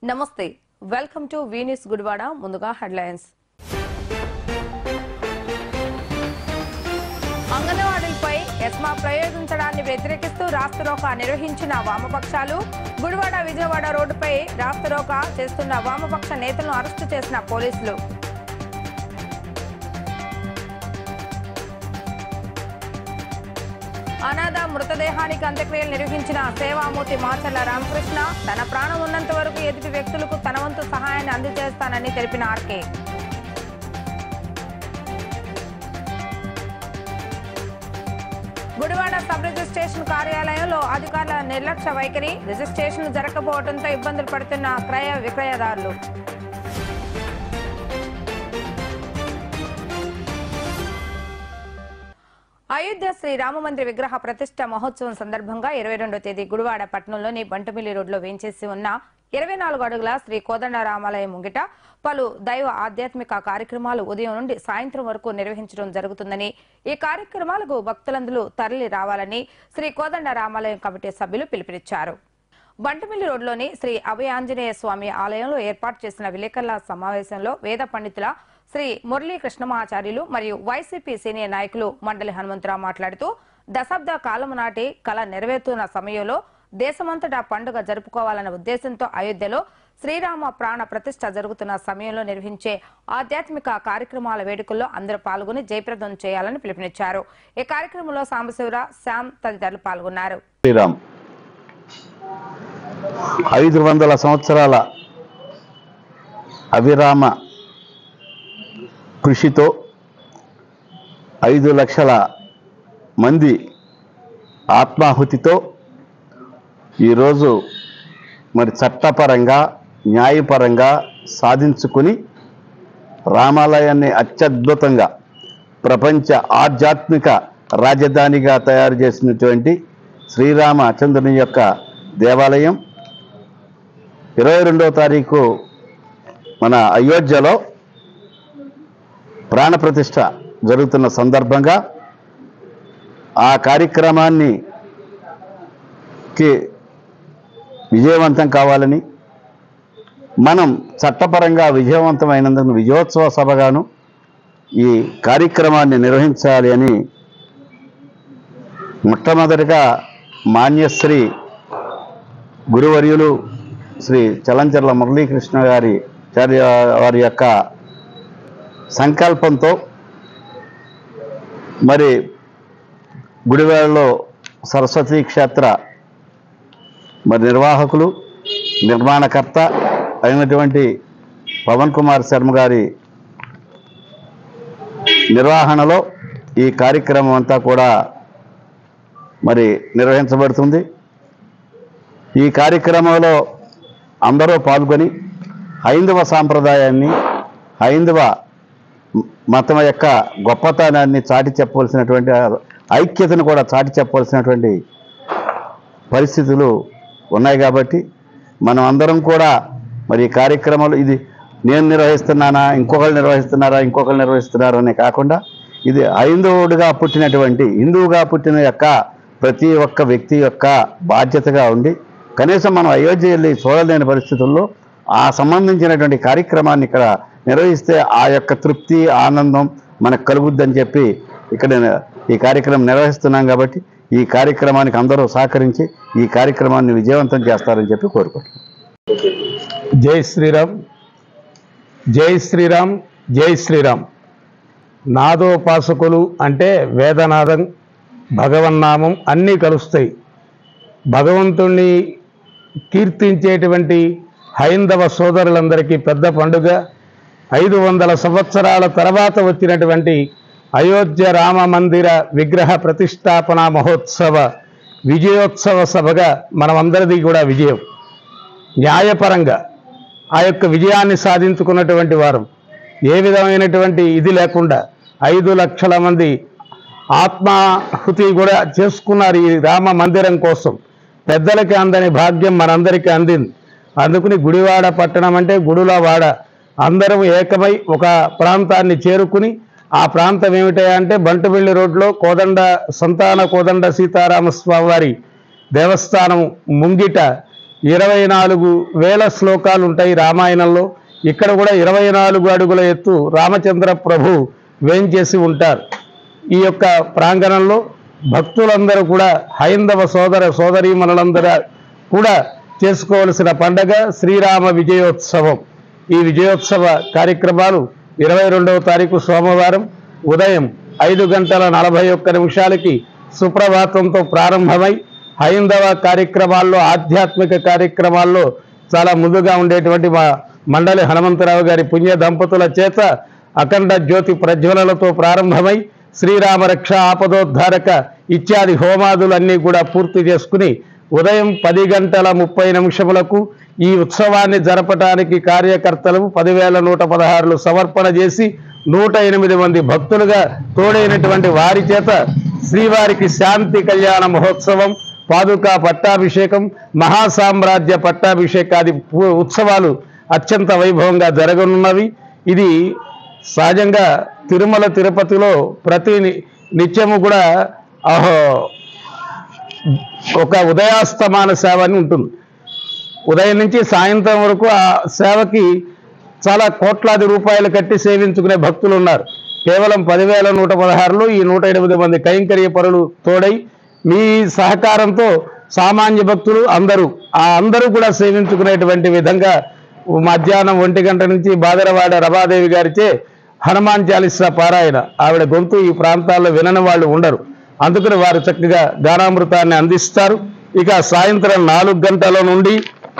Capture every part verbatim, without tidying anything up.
నమస్తే welcome to V news Gudivada. ముందుగా headlines. అంగన్వాడీలపై ESMA ప్రయోగించడాన్ని వ్యతిరేకిస్తూ రాస్తారోకా నిర్వహించిన వామపక్షాలు. గుడివాడ విజయవాడ రోడ్డుపై రాస్తారోకా చేస్తున్న వామపక్ష నేతలను అరెస్టు చేసిన పోలీసులు. అనాథ మృతదేహానికి అంత్యక్రియలు నిర్వహించిన సేవామూర్తి మాచర్ల రామకృష్ణ. తన ప్రాణం ఉన్నంత వరకు ఎదుటి వ్యక్తులకు తన వంతు సహాయాన్ని అందజేస్తానని తెలిపిన ఆర్కే. గుడివాడ సబ్ రిజిస్ట్రేషన్ కార్యాలయంలో అధికారుల నిర్లక్ష్య వైఖరి. రిజిస్ట్రేషన్ జరగకపోవడంతో ఇబ్బందులు పడుతున్న క్రయ విక్రయదారులు. అయోధ్య శ్రీ రామమందిర విగ్రహ ప్రతిష్ట మహోత్సవం సందర్భంగా ఇరవై రెండో తేదీ గుడివాడ పట్టణంలోని బంటమిల్లి రోడ్లో వేంచేసి ఉన్న ఇరవై నాలుగు అడుగుల శ్రీ కోదండరామాలయం ముంగిట పలు దైవ ఆధ్యాత్మిక కార్యక్రమాలు ఉదయం నుండి సాయంత్రం వరకు నిర్వహించడం జరుగుతుందని, ఈ కార్యక్రమాలకు భక్తులందరూ తరలి రావాలని శ్రీ కోదండరామాలయం కమిటీ సభ్యులు పిలుపునిచ్చారు. బంటమిల్లి రోడ్లోని శ్రీ అభయాంజనేయ స్వామి ఆలయంలో ఏర్పాటు చేసిన విలేకరుల సమావేశంలో వేద పండితుల శ్రీ మురళీ కృష్ణమాచార్యులు మరియు వైసీపీ సీనియర్ నాయకులు మండలి హనుమంతరావు మాట్లాడుతూ, దశాబ్ద కాలం నాటి కళ నెరవేరుతున్న సమయంలో దేశమంతటా పండుగ జరుపుకోవాలన్న ఉద్దేశంతో అయోధ్యలో శ్రీరామ ప్రాణ ప్రతిష్ఠ జరుగుతున్న సమయంలో నిర్వహించే ఆధ్యాత్మిక కార్యక్రమాల వేడుకల్లో అందరూ పాల్గొని జయప్రదం చేయాలని పిలుపునిచ్చారు. ఈ కార్యక్రమంలో సాంబశివరావు, శ్యామ్ తదితరులు పాల్గొన్నారు. ఐదు వందల సంవత్సరాల అవిరామ కృషితో ఐదు లక్షల మంది ఆత్మాహుతితో ఈరోజు మరి చట్టపరంగా న్యాయపరంగా సాధించుకుని రామాలయాన్ని అత్యద్భుతంగా ప్రపంచ ఆధ్యాత్మిక రాజధానిగా తయారు చేసినటువంటి శ్రీరామచంద్రుని యొక్క దేవాలయం ఇరవై రెండవ తారీఖు మన అయోధ్యలో ప్రాణప్రతిష్ఠ జరుగుతున్న సందర్భంగా ఆ కార్యక్రమాన్ని విజయవంతం కావాలని, మనం చట్టపరంగా విజయవంతమైనందుకు విజయోత్సవ సభగాను ఈ కార్యక్రమాన్ని నిర్వహించాలి అని మొట్టమొదటిగా మాన్యశ్రీ గురువర్యులు శ్రీ చలంచర్ల మురళీకృష్ణ గారి వారి యొక్క సంకల్పంతో మరి గుడివాడలో సరస్వతీ క్షేత్ర మరి నిర్వాహకులు నిర్మాణకర్త అయినటువంటి పవన్ కుమార్ శర్మ గారి నిర్వహణలో ఈ కార్యక్రమం అంతా కూడా మరి నిర్వహించబడుతుంది. ఈ కార్యక్రమంలో అందరూ పాల్గొని హైందవ సాంప్రదాయాన్ని, హైందవ మతం యొక్క గొప్పతనాన్ని చాటి చెప్పవలసినటువంటి, ఐక్యతను కూడా చాటి చెప్పవలసినటువంటి పరిస్థితులు ఉన్నాయి. కాబట్టి మనం అందరం కూడా మరి ఈ కార్యక్రమాలు ఇది నేను నిర్వహిస్తున్నానా, ఇంకొకరు నిర్వహిస్తున్నారా, ఇంకొకరు నిర్వహిస్తున్నారా అనే కాకుండా ఇది హైందవుడిగా పుట్టినటువంటి, హిందువుగా పుట్టిన యొక్క ప్రతి ఒక్క వ్యక్తి యొక్క బాధ్యతగా ఉండి కనీసం మనం అయోధ్య వెళ్ళి చూడలేని పరిస్థితుల్లో ఆ సంబంధించినటువంటి కార్యక్రమాన్ని ఇక్కడ నిర్వహిస్తే ఆ యొక్క తృప్తి, ఆనందం మనకు కలుగుద్దని చెప్పి ఇక్కడ ఈ కార్యక్రమం నిర్వహిస్తున్నాం. కాబట్టి ఈ కార్యక్రమానికి అందరూ సహకరించి ఈ కార్యక్రమాన్ని విజయవంతం చేస్తారని చెప్పి కోరుకుంటున్నాం. జై శ్రీరామ్, జై శ్రీరామ్, జై శ్రీరామ్. నాదోపాసకులు అంటే వేదనాదం, భగవన్నామం అన్నీ కలుస్తాయి. భగవంతుణ్ణి కీర్తించేటువంటి హైందవ సోదరులందరికీ పెద్ద పండుగ. ఐదు వందల సంవత్సరాల తర్వాత వచ్చినటువంటి అయోధ్య రామ మందిర విగ్రహ ప్రతిష్టాపన మహోత్సవ విజయోత్సవ సభగా మనమందరిది కూడా విజయం. న్యాయపరంగా ఆ యొక్క విజయాన్ని సాధించుకున్నటువంటి వారు ఏ విధమైనటువంటి ఇది లేకుండా ఐదు లక్షల మంది ఆత్మాహుతి కూడా చేసుకున్నారు ఈ రామ మందిరం కోసం. పెద్దలకి అందని భాగ్యం మనందరికీ అందింది. అందుకని గుడివాడ పట్టణం అంటే గుడుల వాడ, అందరం ఏకమై ఒక ప్రాంతాన్ని చేరుకుని, ఆ ప్రాంతం ఏమిటంటే బంటుమిల్లి రోడ్లో కోదండ సంతాన కోదండ సీతారామస్వామి వారి దేవస్థానం ముంగిట ఇరవై నాలుగు వేల శ్లోకాలు ఉంటాయి రామాయణంలో. ఇక్కడ కూడా ఇరవై నాలుగు అడుగుల ఎత్తు రామచంద్ర ప్రభు వేంచేసి ఉంటారు. ఈ యొక్క ప్రాంగణంలో భక్తులందరూ కూడా హైందవ సోదర సోదరీమణులందరూ కూడా చేసుకోవలసిన పండగ శ్రీరామ విజయోత్సవం. ఈ విజయోత్సవ కార్యక్రమాలు ఇరవై రెండవ తారీఖు సోమవారం ఉదయం ఐదు గంటల నలభై ఒక్క నిమిషాలకి సుప్రభాతంతో ప్రారంభమై హైందవ కార్యక్రమాల్లో ఆధ్యాత్మిక కార్యక్రమాల్లో చాలా ముందుగా ఉండేటువంటి మా మండలి హనుమంతరావు గారి పుణ్య దంపతుల చేత అఖండ జ్యోతి ప్రజ్వలనతో ప్రారంభమై శ్రీరామ రక్ష ఆపదోద్ధారక ఇత్యాది హోమాదులన్నీ కూడా పూర్తి చేసుకుని ఉదయం పది గంటల ముప్పై నిమిషములకు ఈ ఉత్సవాన్ని జరపటానికి కార్యకర్తలు పదివేల నూట పదహారులు సమర్పణ చేసి నూట ఎనిమిది మంది భక్తులుగా తోడైనటువంటి వారి చేత శ్రీవారికి శాంతి కళ్యాణ మహోత్సవం, పాదుకా పట్టాభిషేకం, మహాసామ్రాజ్య పట్టాభిషేకాది ఉత్సవాలు అత్యంత వైభవంగా జరగనున్నవి. ఇది సహజంగా తిరుమల తిరుపతిలో ప్రతి నిత్యము కూడా అహో ఒక ఉదయాస్తమాన సేవ అని ఉంటుంది. ఉదయం నుంచి సాయంత్రం వరకు ఆ సేవకి చాలా కోట్లాది రూపాయలు కట్టి సేవించుకునే భక్తులు ఉన్నారు. కేవలం పదివేల నూట పదహారులో ఈ నూట ఎనిమిది మంది కైంకర్య పరులు తోడై మీ సహకారంతో సామాన్య భక్తులు అందరూ ఆ అందరూ కూడా సేవించుకునేటువంటి విధంగా మధ్యాహ్నం ఒంటి గంట నుంచి బాదరవాడ రమాదేవి గారిచే హనుమాన్ చాలీసా పారాయణ. ఆవిడ గొంతు ఈ ప్రాంతాల్లో వినని వాళ్ళు ఉండరు, అందుకని వారు చక్కగా గానామృతాన్ని అందిస్తారు. ఇక సాయంత్రం నాలుగు గంటల నుండి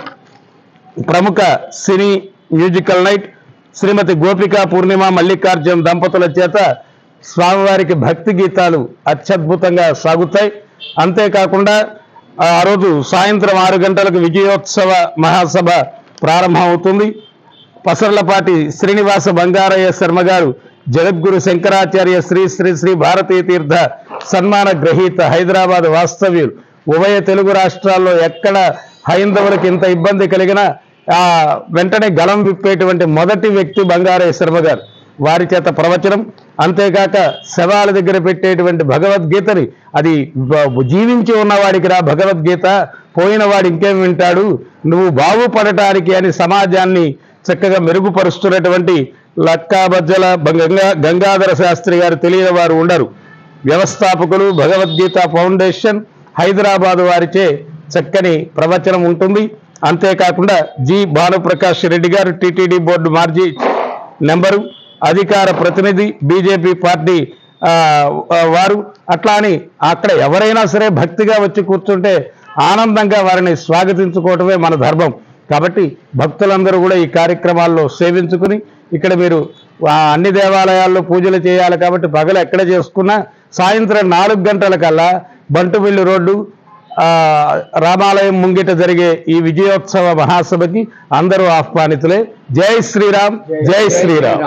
ప్రముఖ cine musical night Shrimati Gopika Purnima Mallikarjuna దంపతుల చేత స్వామివారికి భక్తి గీతాలు అత్యద్భుతంగా సాగుతాయి. అంతేకాకుండా ఆ రోజు సాయంత్రం ఆరు గంటలకు విజయోత్సవ మహాసభ ప్రారంభమవుతుంది. పసర్లపాటి శ్రీనివాస బంగారయ్య శర్మ గారు జగద్గురు శంకరాచార్య శ్రీ శ్రీ శ్రీ భారతీ తీర్థ సన్మాన గ్రహీత, హైదరాబాద్ వాస్తవ్యులు. ఉభయ తెలుగు రాష్ట్రాల్లో ఎక్కడ హైందవులకు ఇంత ఇబ్బంది కలిగినా ఆ వెంటనే గళం విప్పేటువంటి మొదటి వ్యక్తి బంగారయ్య శర్మ గారు. వారి చేత ప్రవచనం, అంతేకాక శవాల దగ్గర పెట్టేటువంటి భగవద్గీతని అది జీవించి ఉన్నవాడికి రా భగవద్గీత, పోయిన వాడు ఇంకేం వింటాడు, నువ్వు బాగుపడటానికి అని సమాజాన్ని చక్కగా మెరుగుపరుస్తున్నటువంటి లక్కాబజ్జల గంగా గంగాధర శాస్త్రి గారు తెలియని వారు ఉండరు. వ్యవస్థాపకులు, భగవద్గీత ఫౌండేషన్ హైదరాబాదు వారిచే చక్కని ప్రవచనం ఉంటుంది. అంతేకాకుండా జి భానుప్రకాష్ రెడ్డి గారు టిటిడి బోర్డు మాజీ నెంబరు, అధికార ప్రతినిధి, బీజేపీ పార్టీ వారు. అట్లా అని అక్కడ ఎవరైనా సరే భక్తిగా వచ్చి కూర్చుంటే ఆనందంగా వారిని స్వాగతించుకోవటమే మన ధర్మం. కాబట్టి భక్తులందరూ కూడా ఈ కార్యక్రమాల్లో సేవించుకుని ఇక్కడ మీరు అన్ని దేవాలయాల్లో పూజలు చేయాలి కాబట్టి పగలు ఎక్కడ చేసుకున్నా సాయంత్రం నాలుగు గంటల కల్లా బంటుమిల్లి రోడ్డు రామాలయం ముంగిట జరిగే ఈ విజయోత్సవ మహాసభకి అందరూ ఆహ్వానితులే. జై శ్రీరామ్, జై శ్రీరామ్.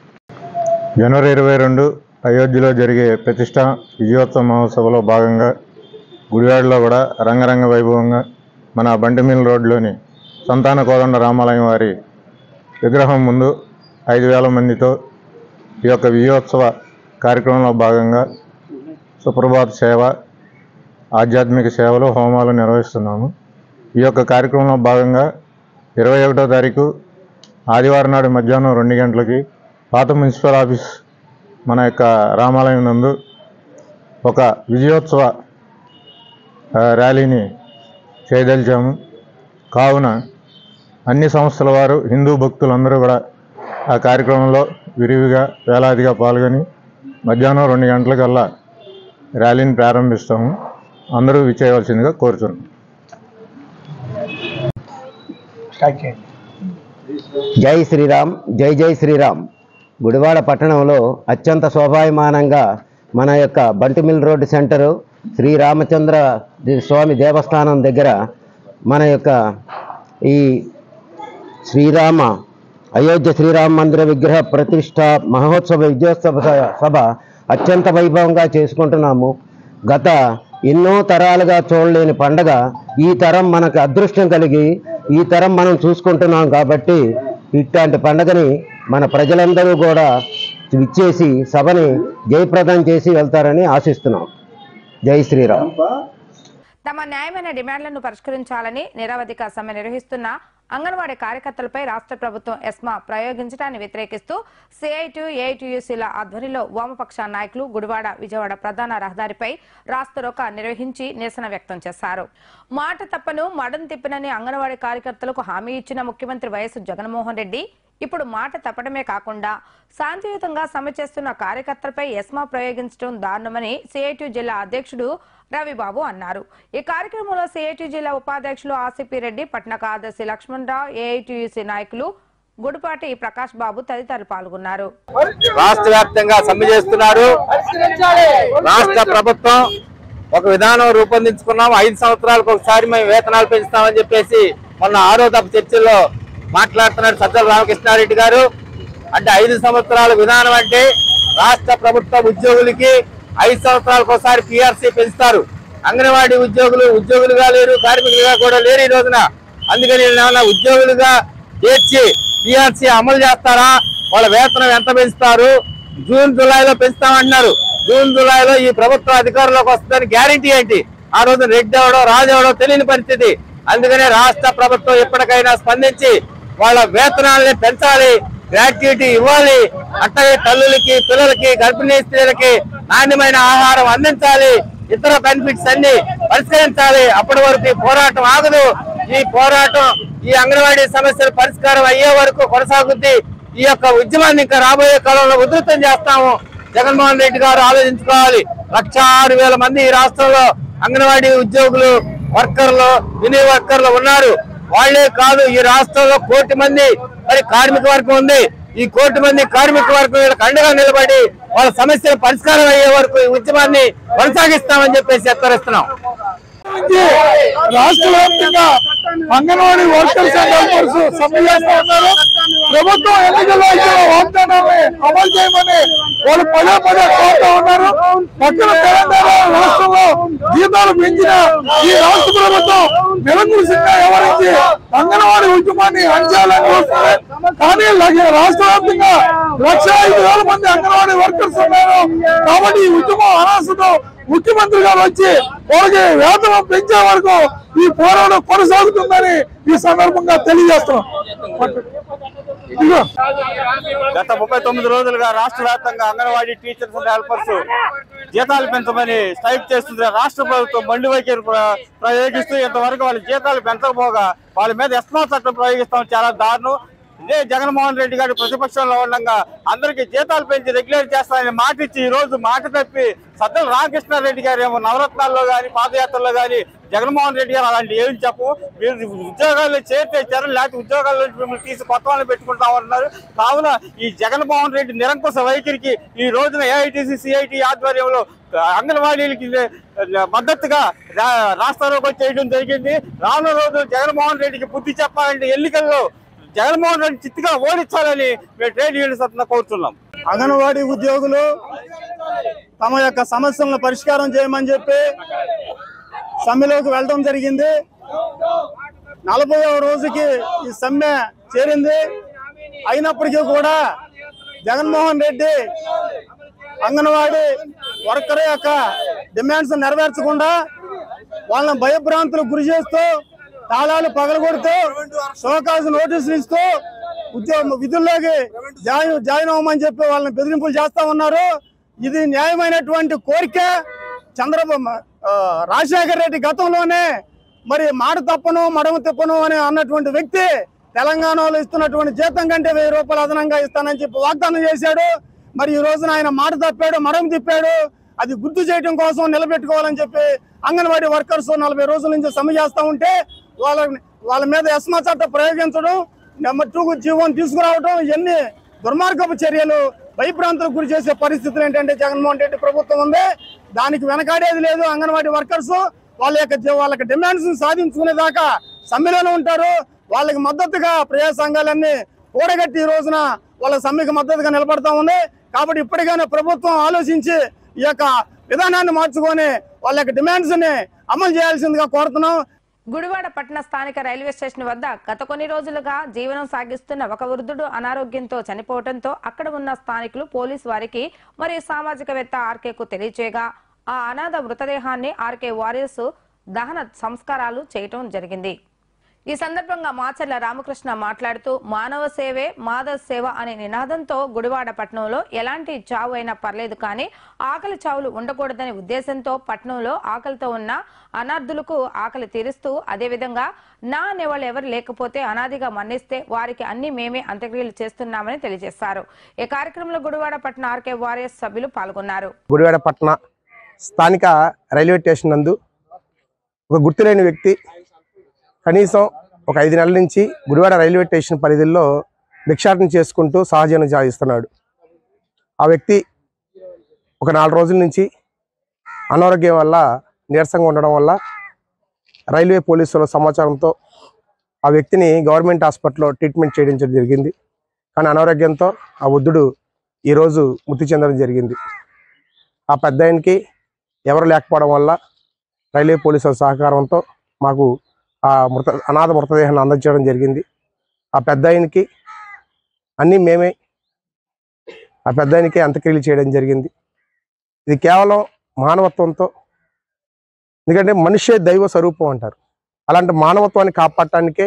జనవరి ఇరవై రెండు అయోధ్యలో జరిగే ప్రతిష్ట విజయోత్సవ మహోత్సవంలో భాగంగా గుడివాడలో కూడా రంగరంగ వైభవంగా మన బంటిమిల్ రోడ్లోని సంతాన కోదండ రామాలయం వారి విగ్రహం ముందు ఐదు వేల మందితో ఈ యొక్క విజయోత్సవ కార్యక్రమంలో భాగంగా సుప్రభాత సేవ, ఆధ్యాత్మిక సేవలు, హోమాలు నిర్వహిస్తున్నాము. ఈ యొక్క కార్యక్రమంలో భాగంగా ఇరవై ఒకటో తారీఖు ఆదివారం నాడు మధ్యాహ్నం రెండు గంటలకి పాత మున్సిపల్ ఆఫీస్ మన యొక్క రామాలయం నందు ఒక విజయోత్సవ ర్యాలీని చేయదలిచాము. కావున అన్ని సంస్థల వారు, హిందూ భక్తులందరూ కూడా ఆ కార్యక్రమంలో విరివిగా వేలాదిగా పాల్గొని మధ్యాహ్నం రెండు గంటలకల్లా ర్యాలీని ప్రారంభిస్తాము. అందరూ విచ్చేయవలసిందిగా కోరుతున్నాం. జై శ్రీరామ్, జై జై శ్రీరామ్. గుడివాడ పట్టణంలో అత్యంత శోభాయమానంగా మన యొక్క బంటిమిల్ రోడ్డు సెంటరు శ్రీరామచంద్ర స్వామి దేవస్థానం దగ్గర మన యొక్క ఈ శ్రీరామ అయోధ్య శ్రీరామ మందిర విగ్రహ ప్రతిష్ట మహోత్సవ విజయోత్సవ సభ అత్యంత వైభవంగా చేసుకుంటున్నాము. గత ఎన్నో తరాలుగా చూడలేని పండగ ఈ తరం మనకు అదృష్టం కలిగి ఈ తరం మనం చూసుకుంటున్నాం. కాబట్టి ఇట్లాంటి పండగని మన ప్రజలందరూ కూడా విచ్చేసి సభని జయప్రదం చేసి వెళ్తారని ఆశిస్తున్నాం. జై శ్రీరామ్. తమ న్యాయమైన డిమాండ్లను పరిష్కరించాలని నిరవధిక సమ్మె నిర్వహిస్తున్న అంగన్వాడీ కార్యకర్తలపై రాష్ట్ర ప్రభుత్వం ఎస్మా ప్రయోగించడాన్ని వ్యతిరేకిస్తూ సిఐటి ఏఐటియుసిల ఆధ్వర్యంలో వామపక్ష నాయకులు గుడివాడ విజయవాడ ప్రధాన రహదారిపై రాస్తారోకో నిర్వహించి నిరసన వ్యక్తం చేశారు. మాట తప్పను మడం తిప్పనని అంగన్వాడీ కార్యకర్తలకు హామీ ఇచ్చిన ముఖ్యమంత్రి వైఎస్ జగన్మోహన్ రెడ్డి ఇప్పుడు మాట తప్పడమే కాకుండా శాంతియుతంగా సమ్మె చేస్తున్న కార్యకర్తలపై ఎస్మా ప్రయోగించడం దారుణమని సిఐటి జిల్లా అధ్యక్షుడు రవిబాబు అన్నారు. ఈ కార్యక్రమంలో సిఐటి జిల్లా ఉపాధ్యక్షులు ఆసిపి రెడ్డి, పట్న కార్యదర్శి లక్ష్మణరావు, ఏఐటియుసి నాయకులు గుడిపాటి ప్రకాష్ బాబు తదితరులు పాల్గొన్నారు. రాష్ట్ర వ్యాప్తంగా సమ్మె చేస్తున్నారు. రాష్ట్ర ప్రభుత్వం ఒక విధానం రూపొందించుకున్నాం. ఐదు సంవత్సరాలకు ఒకసారి మేము వేతనాలు పెంచుతామని చెప్పేసి మొన్న ఆరో దఫ చర్చల్లో మాట్లాడుతున్నారు సజ్జల రామకృష్ణారెడ్డి గారు. అంటే ఐదు సంవత్సరాల విధానం అంటే రాష్ట్ర ప్రభుత్వ ఉద్యోగులకి ఐదు సంవత్సరాలకు ఒకసారి పిఆర్సీ పెంచుతారు. అంగన్వాడీ ఉద్యోగులు ఉద్యోగులుగా లేరు, కార్మికులుగా కూడా లేరు ఈ రోజున. అందుకని ఏమైనా ఉద్యోగులుగా చేర్చి పిఆర్సీ అమలు చేస్తారా? వాళ్ళ వేతనం ఎంత పెంచుతారు? జూన్ జూలైలో పెంచుతామంటున్నారు. జూన్ జూలైలో ఈ ప్రభుత్వ అధికారంలోకి వస్తుందని గ్యారంటీ ఏంటి? ఆ రోజు రెడ్డి ఎవడో రాజెవడో తెలియని పరిస్థితి. అందుకనే రాష్ట్ర ప్రభుత్వం ఎప్పటికైనా స్పందించి వాళ్ళ వేతనాలని పెంచాలి, గ్రాట్యుటీ ఇవ్వాలి. అట్టగే తల్లులకి, పిల్లలకి, గర్భిణీ స్త్రీలకి నాణ్యమైన ఆహారం అందించాలి, ఇతర బెనిఫిట్స్ అన్ని పరిష్కరించాలి. అప్పటి వరకు ఈ పోరాటం ఆగదు. ఈ పోరాటం ఈ అంగన్వాడీ సమస్యల పరిష్కారం అయ్యే వరకు కొనసాగుద్ది. ఈ యొక్క ఉద్యమాన్ని ఇంకా రాబోయే కాలంలో ఉధృతం చేస్తాము. జగన్మోహన్ రెడ్డి గారు ఆలోచించుకోవాలి. లక్ష ఆరు వేల మంది ఈ రాష్ట్రంలో అంగన్వాడీ ఉద్యోగులు, వర్కర్లు, మినీ వర్కర్లు ఉన్నారు. వాళ్లే కాదు, ఈ రాష్ట్రంలో కోటి మంది మరి కార్మిక వర్గం ఉంది. ఈ కోటి మంది కార్మిక వర్గం వీళ్ళకి అండగా నిలబడి వాళ్ళ సమస్యలు పరిష్కారం అయ్యే వరకు ఈ ఉద్యమాన్ని కొనసాగిస్తామని చెప్పేసి హెచ్చరిస్తున్నాం. రాష్ట్ర వ్యాప్తంగా అంగన్వాడీ వర్కర్స్ అండ్ హెల్పర్స్ సమ్మె చేస్తా ఉన్నారు. ప్రభుత్వం ఎన్నికల్లో ఇచ్చిన వాగ్దానాన్ని అమలు చేయమని వాళ్ళు పదే పదే కోరుతా ఉన్నారు. పక్కన తెలంగాణ రాష్ట్రంలో జీతాలు పెంచిన ఈ రాష్ట్ర ప్రభుత్వం నిరంకుశంగా వ్యవహరించి అంగన్వాడీ ఉద్యమాన్ని అంచాలని చూస్తుంది. కానీ రాష్ట్ర వ్యాప్తంగా లక్ష ఐదు వేల మంది అంగన్వాడీ వర్కర్స్ ఉన్నారు. కాబట్టి ఈ ఉద్యమం అనాసతో ముఖ్యమంత్రి గారు వచ్చి వాళ్ళకి వేతనం పెంచే వరకు ఈ పోరాటం కొనసాగుతుందని ఈ సందర్భంగా తెలియజేస్తున్నాం. గత ముప్పై తొమ్మిది రోజులుగా రాష్ట్ర వ్యాప్తంగా అంగన్వాడీ టీచర్స్ అండ్ హెల్పర్స్ జీతాలు పెంచమని స్ట్రైక్ చేస్తుంది. రాష్ట్ర ప్రభుత్వం బండి వైఖరి ప్రయోగిస్తూ ఇంతవరకు వాళ్ళ జీతాలు పెంచకపోగా వాళ్ళ మీద ఎస్మా చట్టం ప్రయోగిస్తాం. చాలా దారుణం. ఇదే జగన్మోహన్ రెడ్డి గారి ప్రతిపక్షంలో ఉండగా అందరికీ జీతాలు పెంచి రెగ్యులేట్ చేస్తారని మాట ఇచ్చి ఈ రోజు మాట తప్పి సజ్జల రామకృష్ణారెడ్డి గారు ఏమో నవరత్నాల్లో కానీ పాదయాత్రలో కానీ జగన్మోహన్ రెడ్డి గారు అలాంటి ఏమి చెప్పు, మీరు ఉద్యోగాల్లో చేర్చే చర్యలు లేకపోతే ఉద్యోగాల్లో మిమ్మల్ని తీసి కొత్త వాళ్ళని పెట్టుకుంటామన్నారు. కావున ఈ జగన్మోహన్ రెడ్డి నిరంకుశ వైఖరికి ఈ రోజున ఏఐటీసీ సిఐటి ఆధ్వర్యంలో అంగన్వాడీలకి మద్దతుగా రాస్తారోకో చేయడం జరిగింది. రానున్న రోజు జగన్మోహన్ రెడ్డికి బుద్ధి చెప్పాలంటే ఎన్నికల్లో జగన్మోహన్ రెడ్డి చిత్తుగా ఓడించాలని మేము ట్రేడ్ యూనియన్స్ తరఫున కోరుతున్నాం. అంగన్వాడీ ఉద్యోగులు తమ యొక్క సమస్యలను పరిష్కారం చేయమని చెప్పి సమ్మెలోకి వెళ్ళడం జరిగింది. నలభైవ రోజుకి ఈ సమ్మె చేరింది. అయినప్పటికీ కూడా జగన్మోహన్ రెడ్డి అంగన్వాడీ వర్కర్ యొక్క డిమాండ్స్ నెరవేర్చకుండా వాళ్ళని భయభ్రాంతులకు గురి చేస్తూ తాళాలు పగలగొడుతూ షోకాజ్ నోటీసులు ఇస్తూ ఉద్యోగ విధుల్లోకి జాయిన్ జాయిన్ అవ్వమని చెప్పి వాళ్ళని బెదిరింపులు చేస్తా ఉన్నారు. ఇది న్యాయమైనటువంటి కోరిక. చంద్రబాబు రాజశేఖర రెడ్డి గతంలోనే మరి మాట తప్పను మడమ తిప్పను అని అన్నటువంటి వ్యక్తి తెలంగాణలో ఇస్తున్నటువంటి జీతం కంటే వెయ్యి రూపాయలు అదనంగా ఇస్తానని చెప్పి వాగ్దానం చేశాడు. మరి ఈ రోజున ఆయన మాట తప్పాడు, మడమ తిప్పాడు. అది గుర్తు చేయడం కోసం నిలబెట్టుకోవాలని చెప్పి అంగన్వాడీ వర్కర్స్ నలభై రోజుల నుంచి సమ్మె చేస్తూ ఉంటే వాళ్ళ వాళ్ళ మీద ఎస్మా చట్టం ప్రయోగించడం, నెంబర్ టూ జీవోని తీసుకురావడం, ఇవన్నీ దుర్మార్గపు చర్యలు, భయభ్రాంతులకు గురి చేసే పరిస్థితులు ఏంటంటే జగన్మోహన్ రెడ్డి ప్రభుత్వం ఉంది. దానికి వెనకాడేది లేదు. అంగన్వాడీ వర్కర్స్ వాళ్ళ యొక్క వాళ్ళకి డిమాండ్స్ సాధించుకునేదాకా సమ్మెలోనే ఉంటారు. వాళ్ళకి మద్దతుగా ప్రజా సంఘాలన్నీ కూడగట్టి ఈ రోజున వాళ్ళ సమ్మెకు మద్దతుగా నిలబడతా ఉంది. కాబట్టి ఇప్పటికైనా ప్రభుత్వం ఆలోచించి ఈ యొక్క విధానాన్ని మార్చుకొని వాళ్ళ యొక్క డిమాండ్స్ ని అమలు చేయాల్సిందిగా కోరుతున్నాం. గుడివాడ పట్టణ స్థానిక రైల్వే స్టేషన్ వద్ద గత కొన్ని రోజులుగా జీవనం సాగిస్తున్న ఒక వృద్ధుడు అనారోగ్యంతో చనిపోవడంతో అక్కడ ఉన్న స్థానికులు పోలీసు వారికి మరియు సామాజికవేత్త ఆర్కేకు తెలియచేయగా ఆ అనాథ మృతదేహాన్ని ఆర్కే వారియర్స్ దహన సంస్కారాలు చేయటం జరిగింది. ఈ సందర్భంగా మాచర్ల రామకృష్ణ మాట్లాడుతూ మానవ సేవే మాధవ సేవ అనే నినాదంతో గుడివాడ పట్టణంలో ఎలాంటి చావు అయినా పర్లేదు కానీ ఆకలి చావులు ఉండకూడదనే ఉద్దేశంతో పట్టణంలో ఆకలితో ఉన్న అనాథులకు ఆకలి తీరుస్తూ అదేవిధంగా నా అనేవాళ్ళు ఎవరు లేకపోతే అనాదిగా మన్నిస్తే వారికి అన్ని మేమే అంత్యక్రియలు చేస్తున్నామని తెలియజేశారు. ఈ కార్యక్రమంలో గుడివాడ పట్టణ ఆర్కే వారియర్స్ సభ్యులు పాల్గొన్నారు. గుడివాడ పట్టణ స్థానిక రైల్వే స్టేషన్ నందు ఒక గుర్తులేని వ్యక్తి కనీసం ఒక ఐదు నెలల నుంచి గుడివాడ రైల్వే స్టేషన్ పరిధిలో భిక్షాటన చేసుకుంటూ సహజీవనం సాగిస్తున్నాడు. ఆ వ్యక్తి ఒక నాలుగు రోజుల నుంచి అనారోగ్యం వల్ల నీరసంగా ఉండడం వల్ల రైల్వే పోలీసుల సమాచారంతో ఆ వ్యక్తిని గవర్నమెంట్ హాస్పిటల్లో ట్రీట్మెంట్ చేయించడం జరిగింది. కానీ అనారోగ్యంతో ఆ వృద్ధుడు ఈరోజు మృతి చెందడం జరిగింది. ఆ పెద్ద ఆయనకి ఎవరు లేకపోవడం వల్ల రైల్వే పోలీసుల సహకారంతో మాకు ఆ మృత అనాథ మృతదేహాన్ని అందించడం జరిగింది. ఆ పెద్ద ఆయనకి అన్నీ మేమే ఆ పెద్ద ఆయనకి అంత్యక్రియలు చేయడం జరిగింది. ఇది కేవలం మానవత్వంతో, ఎందుకంటే మనిషే దైవ స్వరూపం అంటారు. అలాంటి మానవత్వాన్ని కాపాడటానికే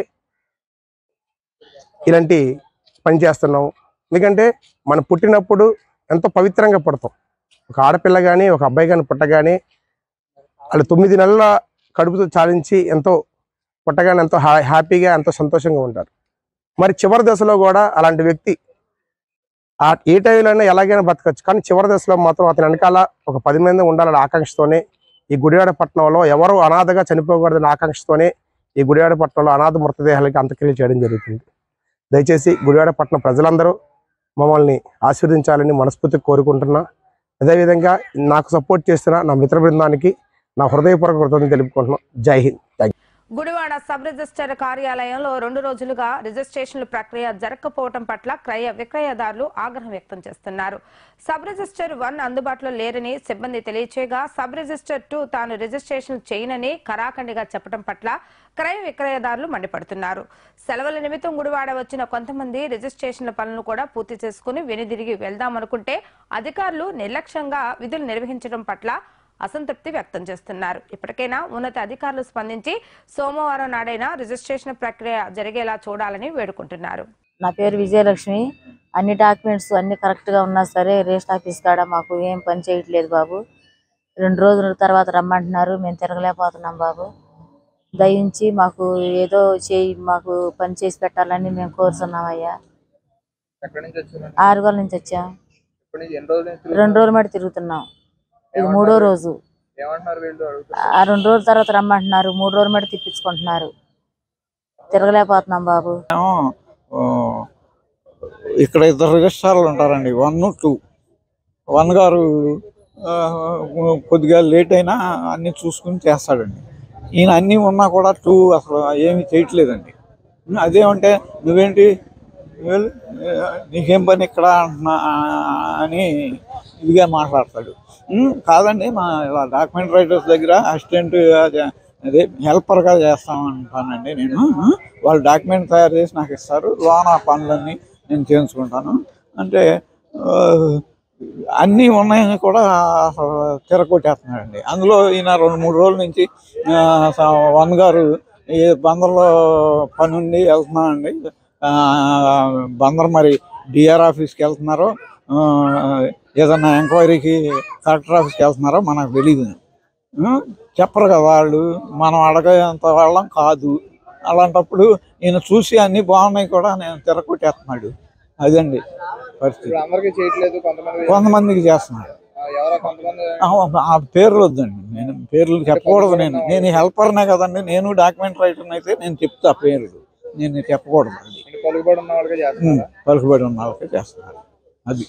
ఇలాంటి పని చేస్తున్నాము. ఎందుకంటే మనం పుట్టినప్పుడు ఎంతో పవిత్రంగా పుడతాం. ఒక ఆడపిల్ల కానీ ఒక అబ్బాయి కానీ పుట్టగానే వాళ్ళు తొమ్మిది నెలల కడుపుతో చాలించి ఎంతో పుట్టగానే ఎంతో హ్యాపీగా ఎంతో సంతోషంగా ఉంటారు. మరి చివరి దశలో కూడా అలాంటి వ్యక్తి ఆ ఏ టైంలో అయినా ఎలాగైనా బతకచ్చు, కానీ చివరి దశలో మాత్రం అతని వెనకాల ఒక పది మంది ఉండాలనే ఆకాంక్షతోనే ఈ గుడివాడ పట్టణంలో ఎవరు అనాథగా చనిపోకూడదనే ఆకాంక్షతోనే ఈ గుడివాడ పట్టణంలో అనాథ మృతదేహాలకి అంత్యక్రియలు చేయడం జరుగుతుంది. దయచేసి గుడివాడ పట్టణ ప్రజలందరూ మమ్మల్ని ఆశీర్వదించాలని మనస్ఫూర్తిగా కోరుకుంటున్నా. అదేవిధంగా నాకు సపోర్ట్ చేస్తున్న నా మిత్ర బృందానికి నా హృదయపూర్వక కృతజ్ఞతలు తెలుపుకుంటున్నాం. జై హింద్. గుడివాడ సబ్ రిజిస్టర్ కార్యాలయంలో రెండు రోజులుగా రిజిస్ట్రేషన్ల ప్రక్రియ జరగకపోవడం పట్ల క్రయ విక్రయదారులు ఆగ్రహం వ్యక్తం చేస్తున్నారు. సబ్ రిజిస్టర్ వన్ అందుబాటులో లేరని సిబ్బంది తెలియచేయగా సబ్ రిజిస్టర్ టూ తాను రిజిస్ట్రేషన్ చేయనని కరాఖండిగా చెప్పడం పట్ల క్రయ విక్రయదారులు మండిపడుతున్నారు. సెలవుల నిమిత్తం గుడివాడ వచ్చిన కొంతమంది రిజిస్ట్రేషన్ల పనులను కూడా పూర్తి చేసుకుని వెనుదిరిగి వెళ్దామనుకుంటే అధికారులు నిర్లక్ష్యంగా విధులు నిర్వహించడం పట్ల అసంతృప్తి వ్యక్తం చేస్తున్నారు. ఇప్పటికైనా ఉన్నత అధికారులు స్పందించి సోమవారం నాడైనా రిజిస్ట్రేషన్ ప్రక్రియ జరిగేలా చూడాలని వేడుకుంటున్నారు. నా పేరు విజయలక్ష్మి. అన్ని డాక్యుమెంట్స్ అన్ని కరెక్ట్గా ఉన్నా సరే రిజిస్టర్ ఆఫీస్ కాడ మాకు ఏం పని చేయట్లేదు బాబు. రెండు రోజుల తర్వాత రమ్మంటున్నారు, మేము తిరగలేకపోతున్నాం బాబు. దయించి మాకు ఏదో చేయి మాకు పని చేసి పెట్టాలని మేము కోరుతున్నామయ్యా. ఆరుగోల నుంచి వచ్చాం. రెండు రోజుల మటు తిరుగుతున్నాం. ఇది మూడో రోజు. ఆ రెండు రోజుల తర్వాత రమ్మంటున్నారు, మూడు రోజుల మటు తిప్పించుకుంటున్నారు. తిరగలేకపోతున్నాం బాబు. ఇక్కడ ఇద్దరు రిజిస్ట్రార్లు ఉంటారండి, వన్ టూ. వన్ గారు కొద్దిగా లేట్ అయినా అన్ని చూసుకుని చేస్తాడండి. ఈయన అన్నీ ఉన్నా కూడా టూ అసలు ఏమి చేయట్లేదండి. అదేమంటే నువ్వేంటి నీకేం పని ఇక్కడ అంటున్నా అని ఇదిగా మాట్లాడతాడు. కాదండి మా డాక్యుమెంట్ రైటర్స్ దగ్గర అసిస్టెంట్ అదే హెల్పర్గా చేస్తామంటానండి నేను. వాళ్ళు డాక్యుమెంట్ తయారు చేసి నాకు ఇస్తారు, లోన పనులన్నీ నేను చేయించుకుంటాను అంటే అన్నీ ఉన్నాయని కూడా అసలు తిరగొట్టేస్తున్నాడండి. అందులో ఈయన రెండు మూడు రోజుల నుంచి వన్ గారు ఈ బందర్లో పని ఉండి వెళ్తున్నానండి, బందర్ మరి డిఆర్ ఆఫీస్కి వెళ్తున్నారో ఏదన్నా ఎంక్వైరీకి కలెక్టర్ ఆఫీస్కి వెళ్తున్నారో మనకు తెలియదు. చెప్పరు కదా వాళ్ళు, మనం అడగేంత వాళ్ళం కాదు. అలాంటప్పుడు ఈయన చూసి అన్నీ బాగున్నాయి కూడా నేను తిరగొట్టేస్తున్నాడు. అదండి పరిస్థితి. కొంతమందికి చేస్తున్నాడు. ఆ పేర్లు వద్దండి, నేను పేర్లు చెప్పకూడదు. నేను నేను హెల్పర్నే కదండి, నేను డాక్యుమెంట్ రైటర్ని అయితే నేను చెప్తా పేర్లు, నేను చెప్పకూడదు. అది పలుకుబడి ఉన్న వాళ్ళకే పలుకుబడి ఉన్న వాళ్ళకే చేస్తున్నారు. అది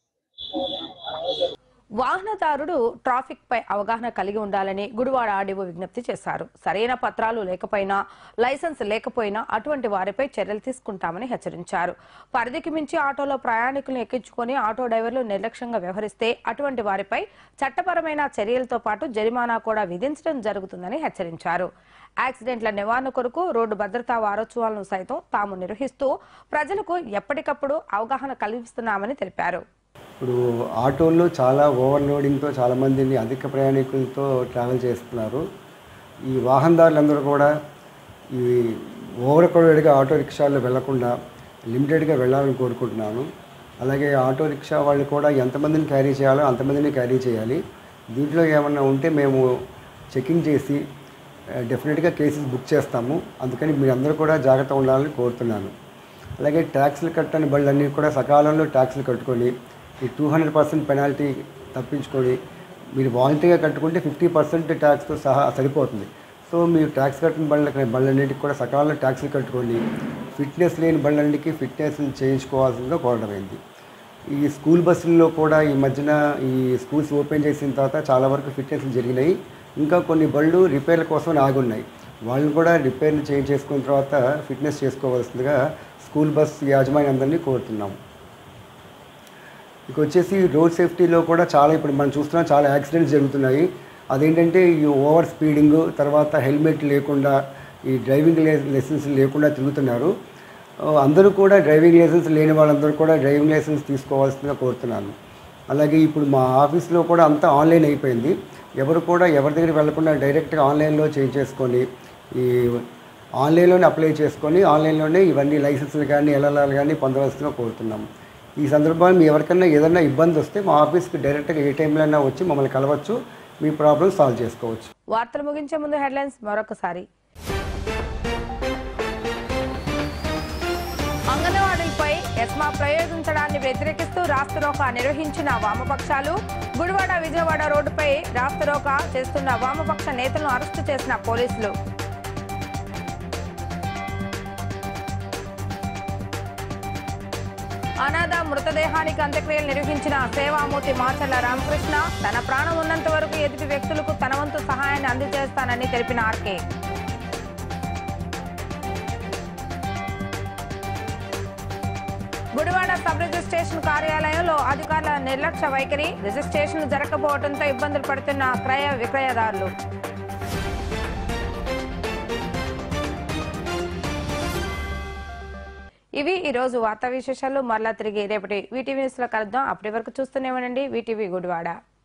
వాహనదారుడు ట్రాఫిక్ పై అవగాహన కలిగి ఉండాలని గుడివాడ ఆర్డీఓ విజ్ఞప్తి చేశారు. సరైన పత్రాలు లేకపోయినా లైసెన్స్ లేకపోయినా అటువంటి వారిపై చర్యలు తీసుకుంటామని హెచ్చరించారు. పరిధికి మించి ఆటోలో ప్రయాణికులను ఎక్కించుకొని ఆటో డ్రైవర్లు నిర్లక్ష్యంగా వ్యవహరిస్తే అటువంటి వారిపై చట్టపరమైన చర్యలతో పాటు జరిమానా కూడా విధించడం జరుగుతుందని హెచ్చరించారు. యాక్సిడెంట్ల నివారణ కొరకు రోడ్డు భద్రతా వారోత్సవాలను సైతం తాము నిర్వహిస్తూ ప్రజలకు ఎప్పటికప్పుడు అవగాహన కల్పిస్తున్నామని తెలిపారు. ఇప్పుడు ఆటోల్లో చాలా ఓవర్లోడింగ్తో చాలామందిని అధిక ప్రయాణికులతో ట్రావెల్ చేస్తున్నారు. ఈ వాహనదారులందరూ కూడా ఈ ఓవర్ క్రౌడెడ్గా ఆటో రిక్షాల్లో వెళ్లకుండా లిమిటెడ్గా వెళ్ళాలని కోరుకుంటున్నాను. అలాగే ఆటో రిక్షా వాళ్ళు కూడా ఎంతమందిని క్యారీ చేయాలో అంతమందిని క్యారీ చేయాలి. దీంట్లో ఏమన్నా ఉంటే మేము చెకింగ్ చేసి డెఫినెట్గా కేసెస్ బుక్ చేస్తాము. అందుకని మీరందరూ కూడా జాగ్రత్త ఉండాలని కోరుతున్నాను. అలాగే ట్యాక్స్లు కట్టని బళ్ళన్నీ కూడా సకాలంలో ట్యాక్స్లు కట్టుకొని ఈ టూ హండ్రెడ్ పర్సెంట్ పెనాల్టీ తప్పించుకొని మీరు వాలంటీర్గా కట్టుకుంటే ఫిఫ్టీ పర్సెంట్ ట్యాక్స్తో సహా సరిపోతుంది. సో మీరు ట్యాక్స్ కట్టిన బళ్ళ బళ్ళన్నింటికి కూడా సకాలంలో ట్యాక్స్లు కట్టుకోండి. ఫిట్నెస్ లేని బళ్ళన్నింటికి ఫిట్నెస్ చేయించుకోవాల్సిందిగా కోరడమైంది. ఈ స్కూల్ బస్సుల్లో కూడా ఈ మధ్యన ఈ స్కూల్స్ ఓపెన్ చేసిన తర్వాత చాలా వరకు ఫిట్నెస్లు జరిగినాయి. ఇంకా కొన్ని బళ్ళు రిపేర్ల కోసం ఆగున్నాయి. వాళ్ళని కూడా రిపేర్లు చేంజ్ చేసుకున్న తర్వాత ఫిట్నెస్ చేసుకోవాల్సిందిగా స్కూల్ బస్ యాజమాన్యం అందరినీ కోరుతున్నాము. ఇక వచ్చేసి రోడ్ సేఫ్టీలో కూడా చాలా ఇప్పుడు మనం చూస్తున్నాం చాలా యాక్సిడెంట్స్ జరుగుతున్నాయి. అదేంటంటే ఈ ఓవర్ స్పీడింగ్, తర్వాత హెల్మెట్ లేకుండా ఈ డ్రైవింగ్ లైసెన్స్ లేకుండా తిరుగుతున్నారు. అందరూ కూడా డ్రైవింగ్ లైసెన్స్ లేని వాళ్ళందరూ కూడా డ్రైవింగ్ లైసెన్స్ తీసుకోవాల్సిందిగా కోరుతున్నాను. అలాగే ఇప్పుడు మా ఆఫీస్లో కూడా అంతా ఆన్లైన్ అయిపోయింది. ఎవరు కూడా ఎవరి దగ్గరికి వెళ్లకుండా డైరెక్ట్గా ఆన్లైన్లో చేంజ్ చేసుకొని ఈ ఆన్లైన్లోనే అప్లై చేసుకొని ఆన్లైన్లోనే ఇవన్నీ లైసెన్స్లు కానీ ఎల్ఎల్ఆర్లు కానీ పొందవలసిందిగా కోరుతున్నాము. ఈ సందర్భంలో మీ ఎవరికైనా ఏదైనా ఇబ్బంది వస్తే మా ఆఫీస్కి డైరెక్ట్గా ఏ టైంలో అయినా వచ్చి మమ్మల్ని కలవచ్చు, మీ ప్రాబ్లమ్ సాల్వ్ చేసుకోవచ్చు. వార్తలు ముగించే ముందు హెడ్లైన్స్ మరొకసారి. అంగన్వాడీలపై ఎస్మా ప్రయోగించడాన్ని వ్యతిరేకిస్తూ రాస్తారోకా నిర్వహించిన వామపక్షాలు. గుడివాడ విజయవాడ రోడ్డుపై రాస్తారోకా చేస్తున్న వామపక్ష నేతలను అరెస్టు చేసిన పోలీసులు. అనాథ మృతదేహానికి అంత్యక్రియలు నిర్వహించిన సేవామూర్తి మాచర్ల రామకృష్ణ. తన ప్రాణం ఉన్నంత వరకు ఎదుటి వ్యక్తులకు తన వంతు సహాయాన్ని అందజేస్తానని తెలిపిన ఆర్కే. గుడివాడ సబ్ రిజిస్ట్రేషన్ కార్యాలయంలో అధికారుల నిర్లక్ష్య వైఖరి. రిజిస్ట్రేషన్ జరగకపోవడంతో ఇబ్బందులు పడుతున్న క్రయ విక్రయదారులు. ఇవి ఈ రోజు వార్తా విశేషాలు. మరలా తిరిగి రేపటి వీటీవీ న్యూస్ లో కలుద్దాం. అప్పటి వరకు చూస్తూనే ఉండండి వీటీవీ గుడివాడ.